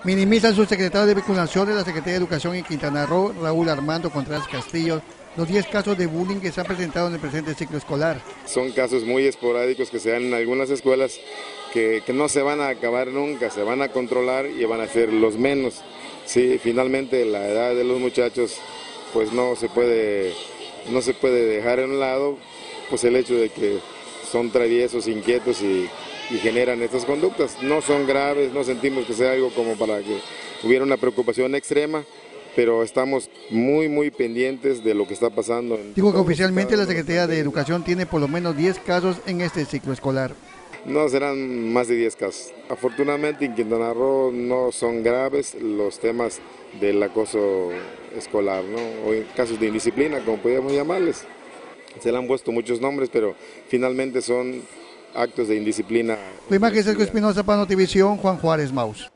Minimiza el subsecretario de Vinculación de la Secretaría de Educación en Quintana Roo, Raúl Armando Contreras Castillo, los 10 casos de bullying que se han presentado en el presente ciclo escolar. Son casos muy esporádicos que se dan en algunas escuelas que no se van a acabar nunca, se van a controlar y van a ser los menos. Sí, finalmente la edad de los muchachos pues no se puede dejar en un lado, pues el hecho de que son traviesos, inquietos y generan estas conductas. No son graves, no sentimos que sea algo como para que hubiera una preocupación extrema, pero estamos muy pendientes de lo que está pasando. Digo que oficialmente la Secretaría de Educación tiene por lo menos 10 casos en este ciclo escolar. No, serán más de 10 casos. Afortunadamente en Quintana Roo no son graves los temas del acoso escolar, ¿no? O en casos de indisciplina, como podríamos llamarles. Se le han puesto muchos nombres, pero finalmente son actos de indisciplina. Con imagen Sergio Espinosa para Notivisión, Juan Juárez Maus.